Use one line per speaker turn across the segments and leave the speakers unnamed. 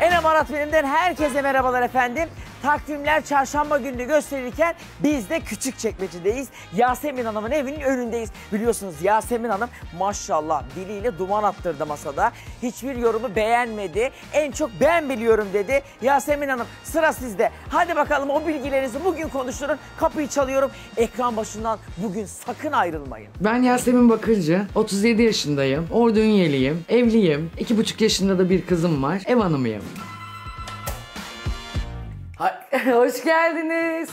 Enem Arat Benim'den herkese merhabalar efendim. Takvimler çarşamba gününü gösterirken biz de Küçükçekmece'deyiz. Yasemin Hanım'ın evinin önündeyiz. Biliyorsunuz Yasemin Hanım maşallah diliyle duman attırdı masada. Hiçbir yorumu beğenmedi. En çok ben biliyorum dedi. Yasemin Hanım sıra sizde. Hadi bakalım o bilgilerinizi bugün konuşturun. Kapıyı çalıyorum. Ekran başından bugün sakın ayrılmayın.
Ben Yasemin Bakırcı, 37 yaşındayım. Ordu Ünyeliyim, evliyim. 2,5 yaşında da bir kızım var. Ev hanımıyım. Hoş geldiniz.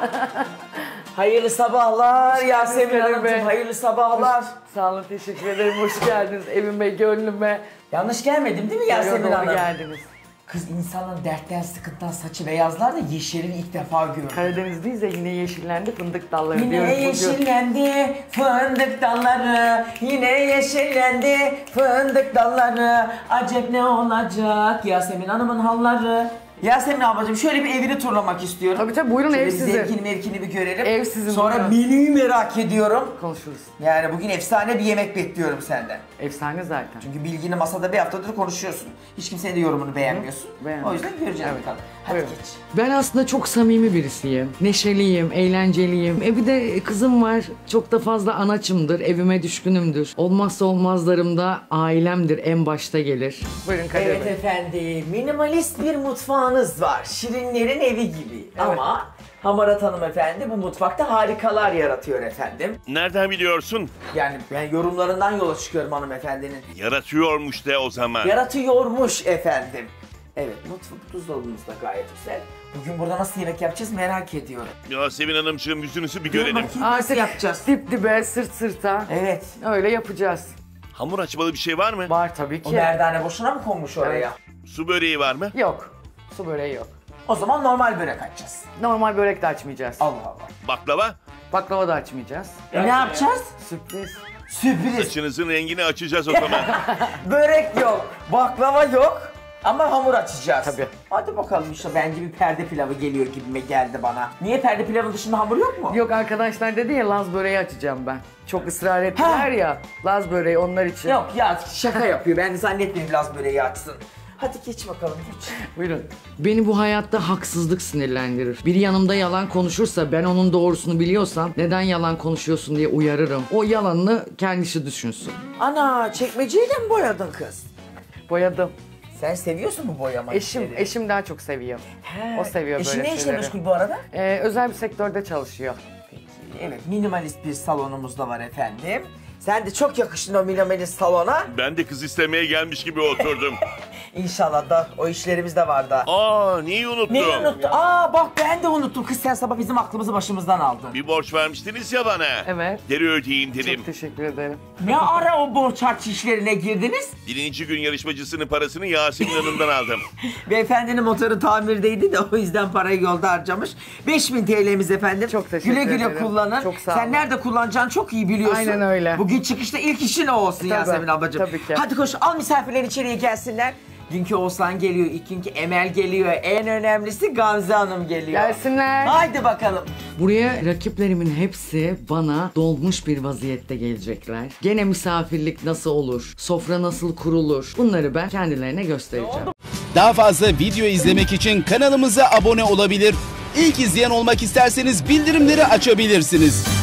Hayırlı sabahlar Yasemin Hanımcığım. Hayırlı sabahlar.
Sağ olun, teşekkür ederim. Hoş geldiniz evime, gönlüme.
Yanlış gelmedim değil mi Yasemin Hanım?
Geldiniz.
Kız insanın dertten, sıkıntıdan saçı beyazlar da yeşerini ilk defa gördüm.
Karadeniz'deyiz de yine yeşillendi fındık dalları
Yine
diyoruz
yeşillendi fındık dalları, yine yeşillendi fındık dalları. Acep ne olacak Yasemin Hanım'ın halları. Yasemin ablacığım şöyle bir evini turlamak istiyorum.
Tabii tabii buyurun,
şöyle
ev sizin.
Zevkini mevkini bir görelim.
Ev sizin.
Sonra
buyurun.
menüyü merak ediyorum.
Konuşuruz.
Yani bugün efsane bir yemek bekliyorum senden.
Efsane zaten.
Çünkü bilgini masada bir haftadır konuşuyorsun. Hiç kimsenin de yorumunu beğenmiyorsun.
Beğendim.
O yüzden göreceğim
Evet.
bakalım. Hadi
Buyurun.
geç.
Ben aslında çok samimi birisiyim. Neşeliyim, eğlenceliyim. Bir de kızım var. Çok da fazla anaçımdır. Evime düşkünümdür. Olmazsa olmazlarım da ailemdir. En başta gelir. Buyurun Kadir
Evet
Bey.
efendim, minimalist bir mutfağınız var. Şirinlerin evi gibi.
Evet.
Ama Hamarat hanımefendi bu mutfakta harikalar yaratıyor efendim.
Nereden biliyorsun?
Yani ben yorumlarından yola çıkıyorum hanımefendinin.
Yaratıyormuş de o zaman.
Yaratıyormuş efendim. Evet, mutfak buzdolabımız da gayet güzel. Bugün burada nasıl yemek yapacağız merak ediyorum.
Yasemin Hanımcığım yüzünüzü bir
Dur
görelim.
bakayım nasıl yapacağız?
Dip dibe, sırt sırta.
Evet.
Öyle yapacağız.
Hamur açmalı bir şey var mı?
Var tabii
O
ki.
merdane boşuna mı konmuş oraya?
Su böreği var mı?
Yok. Su böreği yok.
O zaman normal börek açacağız.
Normal börek de açmayacağız.
Allah Allah.
Baklava?
Baklava da açmayacağız.
Ne yapacağız?
Sürpriz.
Sürpriz.
Saçınızın rengini açacağız o zaman.
Börek yok, baklava yok ama hamur açacağız.
Tabii.
Hadi bakalım işte bence bir perde pilavı geliyor gibime geldi bana. Niye perde pilavın dışında hamur yok mu?
Yok, arkadaşlar dedi ya Laz böreği açacağım ben. Çok ısrar ettiler ya. Laz böreği onlar için.
Yok ya şaka yapıyor ben de zannetmiyorum Laz böreği açsın. Hadi geç bakalım geç.
Buyurun. Beni bu hayatta haksızlık sinirlendirir. Biri yanımda yalan konuşursa ben onun doğrusunu biliyorsam neden yalan konuşuyorsun diye uyarırım. O yalanını kendisi düşünsün.
Ana çekmeceyle mi boyadın kız?
Boyadım.
Sen seviyorsun bu boyama
Eşim daha çok seviyor. O seviyor
Eşin
böyle
ne işle
şeyleri.
meşgul bu arada?
Özel bir sektörde çalışıyor.
Peki evet minimalist bir salonumuz da var efendim. Sen de çok yakıştın o minimalist salona.
Ben de kız istemeye gelmiş gibi oturdum.
İnşallah da o işlerimiz de var da.
Aa, neyi unuttum?
Neyi unuttu? Aa bak ben de unuttum. Kız sen sabah bizim aklımızı başımızdan aldın.
Bir borç vermiştiniz ya bana.
Evet.
Geri ödeyeyim dedim.
Çok teşekkür ederim.
Ne ara o borç harç işlerine girdiniz?
Birinci gün yarışmacısının parasını Yasemin Hanım'dan aldım.
Beyefendinin motoru tamirdeydi de o yüzden parayı yolda harcamış. 5000 TL'miz efendim.
Çok teşekkür
güle güle
ederim.
kullanın.
Çok sağ
Sen
olun.
nerede kullanacağını çok iyi biliyorsun.
Aynen öyle.
Bugün çıkışta ilk işin o olsun Yasemin ablacığım.
tabii ki.
Hadi koş al misafirler içeriye gelsinler. Dünkü Oğuzhan geliyor, ilk günkü Emel geliyor. En önemlisi Gamze Hanım geliyor.
Gelsinler.
Haydi bakalım.
Buraya rakiplerimin hepsi bana dolmuş bir vaziyette gelecekler. Gene misafirlik nasıl olur, sofra nasıl kurulur, bunları ben kendilerine göstereceğim.
Daha fazla video izlemek için kanalımıza abone olabilir. İlk izleyen olmak isterseniz bildirimleri açabilirsiniz.